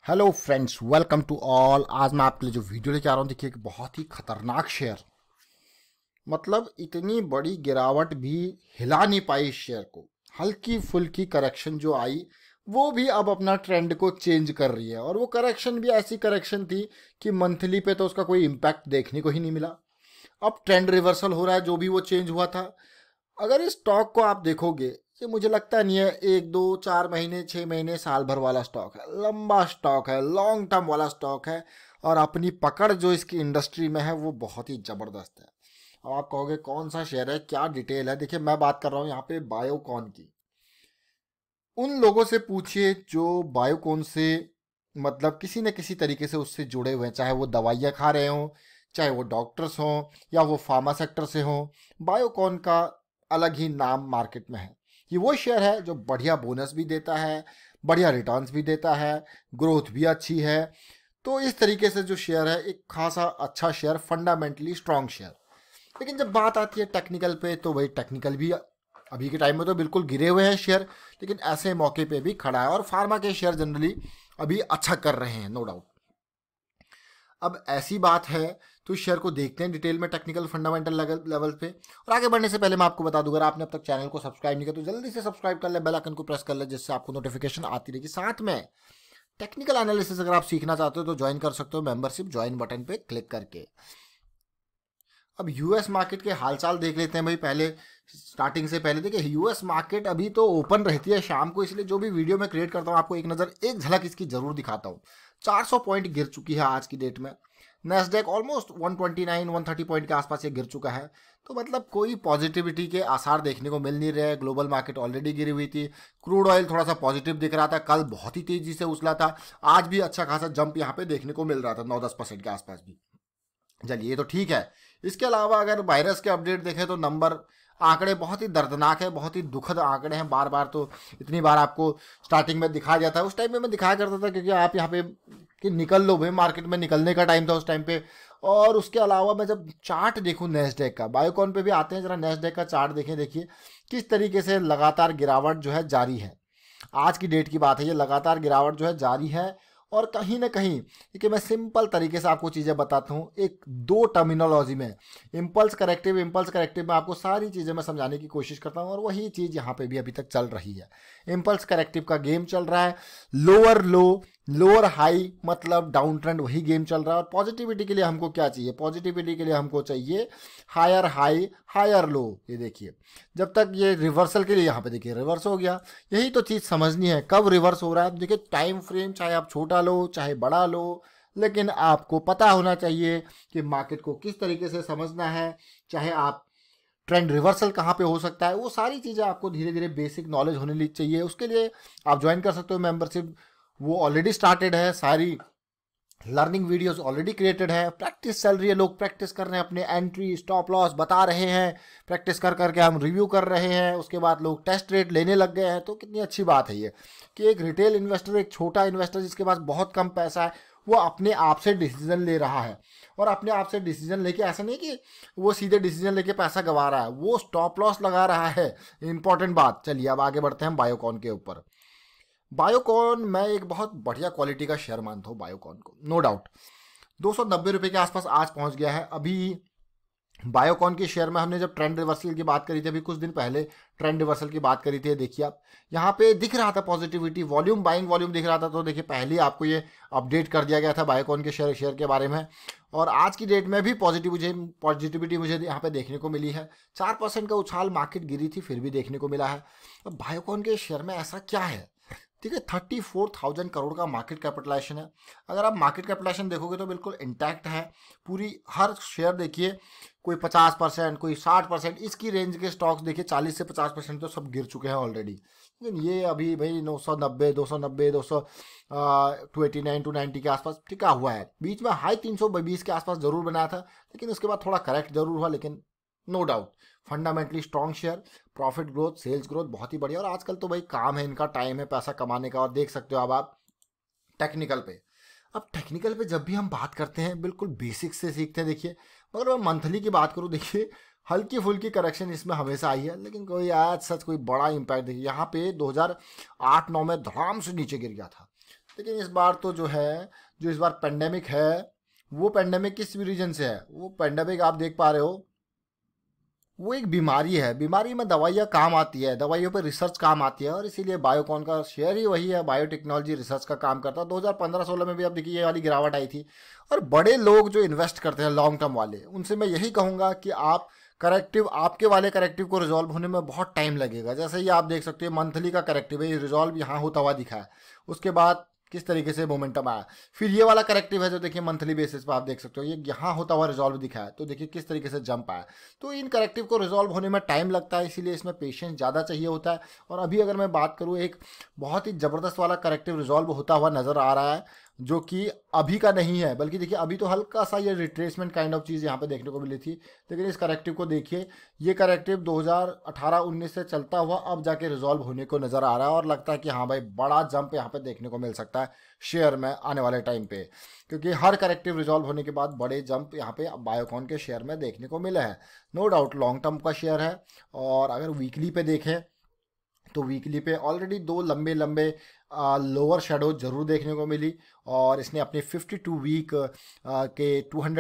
Hello friends, welcome to all. आज मैं आपके लिए जो वीडियो लेके आ रहा हूँ, देखिए, एक बहुत ही खतरनाक शेयर। मतलब इतनी बड़ी गिरावट भी हिला नहीं पाई इस शेयर को। हल्की फुल्की करेक्शन जो आई वो भी अब अपना ट्रेंड को चेंज कर रही है, और वो करेक्शन भी ऐसी करेक्शन थी कि मंथली पे तो उसका कोई इम्पैक्ट देखने को ही नहीं मिला। अब ट्रेंड रिवर्सल हो रहा है, जो भी वो चेंज हुआ था। अगर इस स्टॉक को आप देखोगे, ये मुझे लगता नहीं है 1 2 4 महीने 6 महीने साल भर वाला स्टॉक है। लंबा स्टॉक है, लॉन्ग टर्म वाला स्टॉक है, और अपनी पकड़ जो इसकी इंडस्ट्री में है वो बहुत ही ज़बरदस्त है। अब आप कहोगे कौन सा शेयर है, क्या डिटेल है। देखिए, मैं बात कर रहा हूँ यहाँ पे बायोकॉन की। उन लोगों से पूछिए जो बायोकॉन से मतलब किसी न किसी तरीके से उससे जुड़े हुए हैं, चाहे वो दवाइयाँ खा रहे हों, चाहे वो डॉक्टर्स हों, या वो फार्मा सेक्टर से हों। बायोकॉन का अलग ही नाम मार्केट में है। ये वो शेयर है जो बढ़िया बोनस भी देता है, बढ़िया रिटर्न्स भी देता है, ग्रोथ भी अच्छी है। तो इस तरीके से जो शेयर है, एक खासा अच्छा शेयर, फंडामेंटली स्ट्रॉन्ग शेयर। लेकिन जब बात आती है टेक्निकल पे, तो वही टेक्निकल भी अभी के टाइम में तो बिल्कुल गिरे हुए हैं शेयर, लेकिन ऐसे मौके पे भी खड़ा है। और फार्मा के शेयर जनरली अभी अच्छा कर रहे हैं, नो डाउट। अब ऐसी बात है तो इस शेयर को देखते हैं डिटेल में, टेक्निकल फंडामेंटल लेवल पे। और आगे बढ़ने से पहले मैं आपको बता दूं, अगर आपने अब तक चैनल को सब्सक्राइब नहीं किया तो जल्दी से सब्सक्राइब कर ले, बेल आइकन को प्रेस कर ले, जिससे आपको नोटिफिकेशन आती रहेगी। साथ में टेक्निकल एनालिसिस अगर आप सीखना चाहते हो तो ज्वाइन कर सकते हो मेंबरशिप, ज्वाइन बटन पे क्लिक करके। अब यूएस मार्केट के हालचाल देख लेते हैं भाई। पहले स्टार्टिंग से पहले देखिए, यूएस मार्केट अभी तो ओपन रहती है शाम को, इसलिए जो भी वीडियो मैं क्रिएट करता हूँ आपको एक झलक इसकी जरूर दिखाता हूँ। 400 पॉइंट गिर चुकी है आज की डेट में। नेस्डेक ऑलमोस्ट 129 130 पॉइंट के आसपास ये गिर चुका है। तो मतलब कोई पॉजिटिविटी के आसार देखने को मिल नहीं रहे। ग्लोबल मार्केट ऑलरेडी गिरी हुई थी। क्रूड ऑयल थोड़ा सा पॉजिटिव दिख रहा था, कल बहुत ही तेजी से उछला था। आज भी अच्छा खासा जंप यहाँ पे देखने को मिल रहा था, 9-10% के आसपास भी। चलिए, ये तो ठीक है। इसके अलावा अगर वायरस के अपडेट देखें तो नंबर आंकड़े बहुत ही दर्दनाक है, बहुत ही दुखद आंकड़े हैं। बार बार तो इतनी बार आपको स्टार्टिंग में दिखाया जाता है, उस टाइम में मैं दिखाया करता था क्योंकि आप यहाँ पे कि निकल लो भाई, मार्केट में निकलने का टाइम था उस टाइम पे। और उसके अलावा मैं जब चार्ट देखूँ नेस्डेक का, बायोकॉन पे भी आते हैं, जरा नेस्डेक का चार्ट देखें। देखिए किस तरीके से लगातार गिरावट जो है जारी है। आज की डेट की बात है, ये लगातार गिरावट जो है जारी है। और कहीं ना कहीं, देखिए मैं सिंपल तरीके से आपको चीज़ें बताता हूँ, एक दो टर्मिनोलॉजी में, इम्पल्स करेक्टिव में आपको सारी चीज़ें मैं समझाने की कोशिश करता हूँ, और वही चीज़ यहाँ पे भी अभी तक चल रही है। इम्पल्स करेक्टिव का गेम चल रहा है, लोअर लो लोअर हाई मतलब डाउन ट्रेंड, वही गेम चल रहा है। और पॉजिटिविटी के लिए हमको क्या चाहिए? पॉजिटिविटी के लिए हमको चाहिए हायर हाई हायर लो। ये देखिए, जब तक ये रिवर्सल के लिए, यहाँ पे देखिए रिवर्स हो गया। यही तो चीज़ समझनी है, कब रिवर्स हो रहा है। देखिए टाइम फ्रेम चाहे आप छोटा लो चाहे बड़ा लो, लेकिन आपको पता होना चाहिए कि मार्केट को किस तरीके से समझना है। चाहे आप ट्रेंड रिवर्सल कहाँ पे हो सकता है, वो सारी चीज़ें आपको धीरे धीरे बेसिक नॉलेज होने चाहिए। उसके लिए आप ज्वाइन कर सकते हो मेंबरशिप, वो ऑलरेडी स्टार्टेड है। सारी लर्निंग वीडियोस ऑलरेडी क्रिएटेड है, प्रैक्टिस चल रही है, लोग प्रैक्टिस कर रहे हैं, अपने एंट्री स्टॉप लॉस बता रहे हैं, प्रैक्टिस कर करके हम रिव्यू कर रहे हैं। उसके बाद लोग टेस्ट रेट लेने लग गए हैं। तो कितनी अच्छी बात है ये कि एक रिटेल इन्वेस्टर, एक छोटा इन्वेस्टर जिसके पास बहुत कम पैसा है, वो अपने आप से डिसीजन ले रहा है। और अपने आप से डिसीजन लेके, ऐसा नहीं कि वो सीधे डिसीजन लेके पैसा गंवा रहा है, वो स्टॉप लॉस लगा रहा है। इंपॉर्टेंट बात। चलिए अब आगे बढ़ते हैं बायोकॉन के ऊपर। बायोकॉन मैं एक बहुत बढ़िया क्वालिटी का शेयर मानता हूँ बायोकॉन को, नो डाउट। 290 रुपये के आसपास आज पहुँच गया है। अभी बायोकॉन के शेयर में हमने जब ट्रेंड रिवर्सल की बात करी थी, अभी कुछ दिन पहले ट्रेंड रिवर्सल की बात करी थी, देखिए आप यहाँ पे दिख रहा था पॉजिटिविटी, वॉल्यूम बाइंग वॉल्यूम दिख रहा था। तो देखिए पहले ही आपको ये अपडेट कर दिया गया था बायोकॉन के शेयर के बारे में। और आज की डेट में भी पॉजिटिविटी मुझे यहाँ पे देखने को मिली है। 4% का उछाल, मार्केट गिरी थी फिर भी देखने को मिला है। अब बायोकॉन के शेयर में ऐसा क्या है? ठीक है, 34,000 करोड़ का मार्केट कैपिटलाइजेशन है। अगर आप मार्केट कैपिटलाइजेशन देखोगे तो बिल्कुल इंटैक्ट है पूरी। हर शेयर देखिए, कोई 50%, कोई 60%, इसकी रेंज के स्टॉक्स देखिए 40 से 50% तो सब गिर चुके हैं ऑलरेडी। लेकिन ये अभी भाई 990 290 200 289 290 के आसपास टिका हुआ है। बीच में हाई 320 के आसपास जरूर बनाया था, लेकिन उसके बाद थोड़ा करेक्ट जरूर हुआ। लेकिन no doubt fundamentally strong share, profit growth, sales growth बहुत ही बढ़िया। और आजकल तो भाई काम है इनका, टाइम है पैसा कमाने का। और देख सकते हो अब आप टेक्निकल पे। अब टेक्निकल पे जब भी हम बात करते हैं बिल्कुल बेसिक से सीखते हैं। देखिए, मगर मैं मंथली की बात करूँ, देखिए हल्की फुल्की करेक्शन इसमें हमेशा आई है, लेकिन कोई आज सच कोई बड़ा इंपैक्ट देखिए यहाँ पे 2008-9 में धड़ाम से नीचे गिर गया था। लेकिन इस बार तो जो है, जो इस बार पेंडेमिक है, वो पेंडेमिक किस रीजन से है? वो पेंडेमिक आप देख पा रहे हो, वो एक बीमारी है। बीमारी में दवाइयाँ काम आती है, दवाइयों पर रिसर्च काम आती है, और इसीलिए बायोकॉन का शेयर ही वही है, बायोटेक्नोलॉजी रिसर्च का काम करता है। 2015-16 में भी अब देखिए ये वाली गिरावट आई थी। और बड़े लोग जो इन्वेस्ट करते हैं लॉन्ग टर्म वाले, उनसे मैं यही कहूँगा कि आप करेक्टिव, आपके वाले करेक्टिव को रिजॉल्व होने में बहुत टाइम लगेगा। जैसे ये आप देख सकते हैं मंथली का करेक्टिव है, ये रिजॉल्व यहाँ होता हुआ दिखा है, उसके बाद किस तरीके से मोमेंटम आया। फिर ये वाला करेक्टिव है जो देखिए मंथली बेसिस पर आप देख सकते हो, ये यहाँ होता हुआ रिजॉल्व दिखा है, तो देखिए किस तरीके से जंप आया। तो इन करेक्टिव को रिजॉल्व होने में टाइम लगता है, इसीलिए इसमें पेशेंस ज़्यादा चाहिए होता है। और अभी अगर मैं बात करूँ, एक बहुत ही ज़बरदस्त वाला करेक्टिव रिजॉल्व होता हुआ नज़र आ रहा है, जो कि अभी का नहीं है, बल्कि देखिए अभी तो हल्का सा ये रिट्रेसमेंट काइंड ऑफ चीज़ यहाँ पे देखने को मिली थी। लेकिन इस करेक्टिव को देखिए, ये करेक्टिव 2018-19 से चलता हुआ अब जाके रिजॉल्व होने को नज़र आ रहा है, और लगता है कि हाँ भाई बड़ा जंप यहाँ पे देखने को मिल सकता है शेयर में आने वाले टाइम पे, क्योंकि हर करेक्टिव रिजॉल्व होने के बाद बड़े जंप यहाँ पे बायोकॉन के शेयर में देखने को मिले हैं। नो डाउट लॉन्ग टर्म का शेयर है। और अगर वीकली पे देखें तो वीकली पे ऑलरेडी दो लंबे लंबे लोअर शेडो जरूर देखने को मिली, और इसने अपने 52 वीक के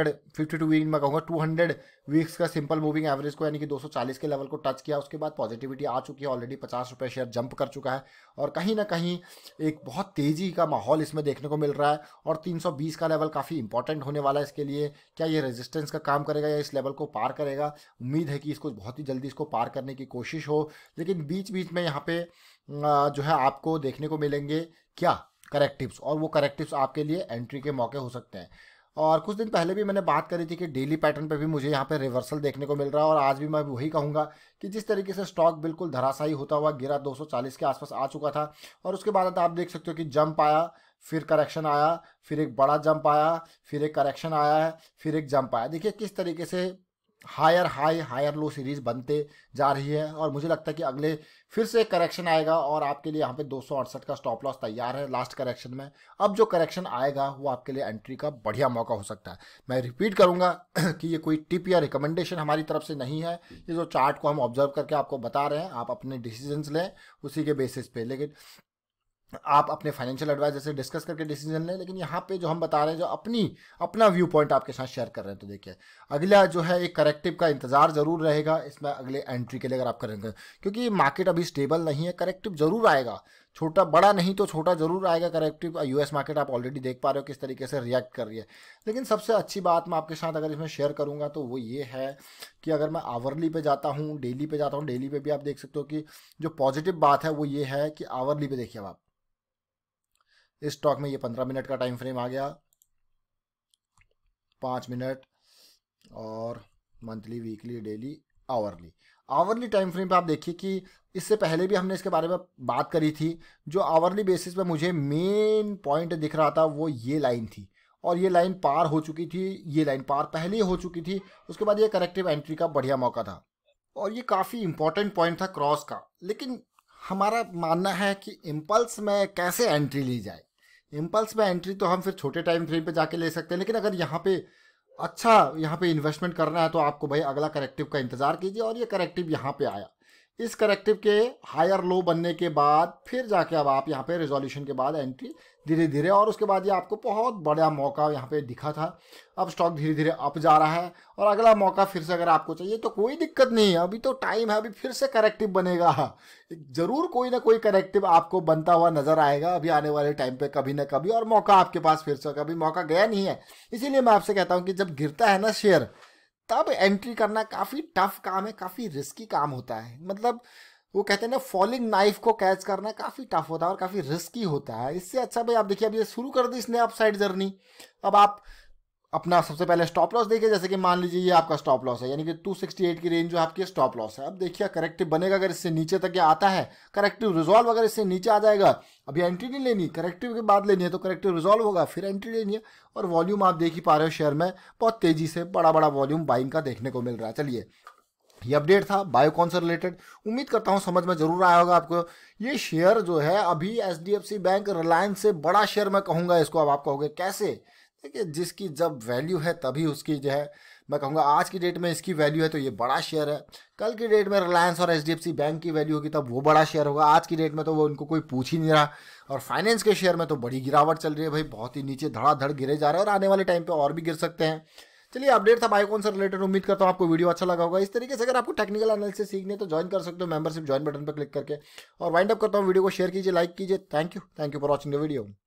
52 वीक में कहूँगा 200 वीक्स का सिंपल मूविंग एवरेज को, यानी कि 240 के लेवल को टच किया। उसके बाद पॉजिटिविटी आ चुकी है, ऑलरेडी 50 रुपये शेयर जंप कर चुका है, और कहीं ना कहीं एक बहुत तेज़ी का माहौल इसमें देखने को मिल रहा है। और 320 का लेवल काफ़ी इंपॉर्टेंट होने वाला है इसके लिए। क्या ये रेजिस्टेंस का काम करेगा या इस लेवल को पार करेगा? उम्मीद है कि इसको बहुत ही जल्दी इसको पार करने की कोशिश हो, लेकिन बीच बीच में यहाँ पे जो है आपको देखने को मिलेंगे क्या करेक्टिव्स, और वो करेक्टिव्स आपके लिए एंट्री के मौके हो सकते हैं। और कुछ दिन पहले भी मैंने बात करी थी कि डेली पैटर्न पे भी मुझे यहाँ पे रिवर्सल देखने को मिल रहा है, और आज भी मैं वही कहूँगा कि जिस तरीके से स्टॉक बिल्कुल धराशायी होता हुआ गिरा, 240 के आसपास आ चुका था, और उसके बाद आप देख सकते हो कि जंप आया, फिर करेक्शन आया, फिर एक बड़ा जंप आया, फिर एक करेक्शन आया है, फिर एक जंप आया। देखिए किस तरीके से higher high higher low series बनते जा रही है, और मुझे लगता है कि अगले फिर से करेक्शन आएगा, और आपके लिए यहाँ पे 268 का स्टॉप लॉस तैयार है लास्ट करेक्शन में। अब जो करेक्शन आएगा वो आपके लिए एंट्री का बढ़िया मौका हो सकता है। मैं रिपीट करूंगा कि ये कोई टिप या रिकमेंडेशन हमारी तरफ से नहीं है, ये जो चार्ट को हम ऑब्जर्व करके आपको बता रहे हैं, आप अपने डिसीजंस लें उसी के बेसिस पे, लेकिन आप अपने फाइनेंशियल एडवाइजर से डिस्कस करके डिसीजन लें। लेकिन यहाँ पे जो हम बता रहे हैं, जो अपना व्यू पॉइंट आपके साथ शेयर कर रहे हैं, तो देखिए अगला जो है एक करेक्टिव का इंतजार जरूर रहेगा इसमें अगले एंट्री के लिए अगर आप करेंगे, क्योंकि मार्केट अभी स्टेबल नहीं है। करेक्टिव जरूर आएगा, छोटा बड़ा नहीं तो छोटा जरूर आएगा करेक्टिव। यूएस मार्केट आप ऑलरेडी देख पा रहे हो किस तरीके से रिएक्ट कर रही है। लेकिन सबसे अच्छी बात मैं आपके साथ अगर इसमें शेयर करूंगा तो वो ये है कि अगर मैं आवरली पे जाता हूँ, डेली पे जाता हूँ, डेली पे भी आप देख सकते हो कि जो पॉजिटिव बात है वो ये है कि आवरली पे देखिए आप, इस स्टॉक में ये 15 मिनट का टाइम फ्रेम आ गया, 5 मिनट, और monthly, weekly, daily, hourly. Hourly time frame पे आप देखिए कि इससे पहले भी हमने इसके बारे में बात करी थी। जो आवरली बेसिस पे मुझे मेन पॉइंट दिख रहा था वो ये लाइन थी, और ये लाइन पार हो चुकी थी, ये लाइन पार पहले ही हो चुकी थी। उसके बाद ये करेक्टिव एंट्री का बढ़िया मौका था, और ये काफ़ी इंपॉर्टेंट पॉइंट था क्रॉस का। लेकिन हमारा मानना है कि इम्पल्स में कैसे एंट्री ली जाए। इम्पल्स में एंट्री तो हम फिर छोटे टाइम फ्रेम पे जाके ले सकते हैं, लेकिन अगर यहाँ पे अच्छा यहाँ पे इन्वेस्टमेंट करना है तो आपको भाई अगला करेक्टिव का इंतजार कीजिए। और ये करेक्टिव यहाँ पे आया, इस करेक्टिव के हायर लो बनने के बाद फिर जाके अब आप यहाँ पे रिजोल्यूशन के बाद एंट्री धीरे धीरे, और उसके बाद ये आपको बहुत बड़ा मौका यहाँ पे दिखा था। अब स्टॉक धीरे धीरे अप जा रहा है, और अगला मौका फिर से अगर आपको चाहिए तो कोई दिक्कत नहीं है, अभी तो टाइम है, अभी फिर से करेक्टिव बनेगा। जरूर कोई ना कोई करेक्टिव आपको बनता हुआ नजर आएगा अभी आने वाले टाइम पे कभी ना कभी, और मौका आपके पास फिर से, कभी मौका गया नहीं है। इसीलिए मैं आपसे कहता हूँ कि जब गिरता है ना शेयर, तब एंट्री करना काफ़ी टफ काम है, काफ़ी रिस्की काम होता है। मतलब वो कहते हैं ना, फॉलिंग नाइफ को कैच करना काफ़ी टफ होता है और काफ़ी रिस्की होता है। इससे अच्छा भाई आप देखिए, अब ये शुरू कर दी इसने अप साइड जर्नी। अब आप अपना सबसे पहले स्टॉप लॉस देखिए, जैसे कि मान लीजिए ये आपका स्टॉप लॉस है, यानी कि 268 की रेंज जो आपकी स्टॉप लॉस है। अब देखिए करेक्टिव बनेगा, अगर इससे नीचे तक ये आता है, करेक्टिव रिजॉल्व अगर इससे नीचे आ जाएगा, अभी एंट्री नहीं लेनी, करेक्टिव के बाद लेनी है, तो करेक्टिव रिजॉल्व होगा फिर एंट्री लेनी है। और वॉल्यूम आप देख ही पा रहे हो शेयर में बहुत तेजी से बड़ा बड़ा वॉल्यूम बाइंग का देखने को मिल रहा है। चलिए, ये अपडेट था बायोकॉन से रिलेटेड, उम्मीद करता हूँ समझ में जरूर आया होगा आपको। ये शेयर जो है अभी एचडीएफसी बैंक, रिलायंस से बड़ा शेयर मैं कहूँगा इसको। अब आप कहोगे कैसे? देखिए, जिसकी जब वैल्यू है तभी उसकी जो है मैं कहूँगा आज की डेट में इसकी वैल्यू है तो ये बड़ा शेयर है। कल की डेट में रिलायंस और HDFC बैंक की वैल्यू होगी तब वो बड़ा शेयर होगा। आज की डेट में तो वो उनको कोई पूछ ही नहीं रहा। और फाइनेंस के शेयर में तो बड़ी गिरावट चल रही है भाई, बहुत ही नीचे धड़ाधड़ गिरे जा रहे हैं और आने वाले टाइम पे और भी गिर सकते हैं। चलिए, अपडेट था बाइकॉन से रिलेटेड। उम्मीद करता हूँ आपको वीडियो अच्छा लगा होगा। इस तरीके से अगर आपको टेक्निकल एनालिसिस सीखनी है तो ज्वाइन कर सकते हो मेंबरशिप ज्वाइन बटन पर क्लिक करके। और वाइंड अप करता हूँ, वीडियो को शेयर कीजिए, लाइक कीजिए। Thank you for watching the video.